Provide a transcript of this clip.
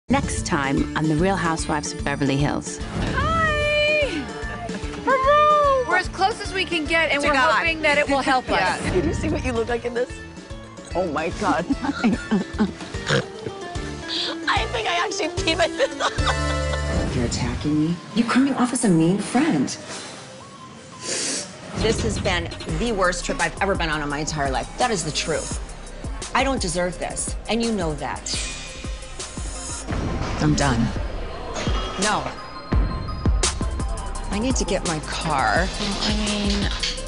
Next time on The Real Housewives of Beverly Hills. Hi! Hello! We're as close as we can get, and we're hoping that it will help us. Can you see what you look like in this? Oh my God. I think I actually peed myself. You're attacking me. You're coming off as a mean friend. This has been the worst trip I've ever been on in my entire life. That is the truth. I don't deserve this, and you know that. I'm done. No. I need to get my car. I mean,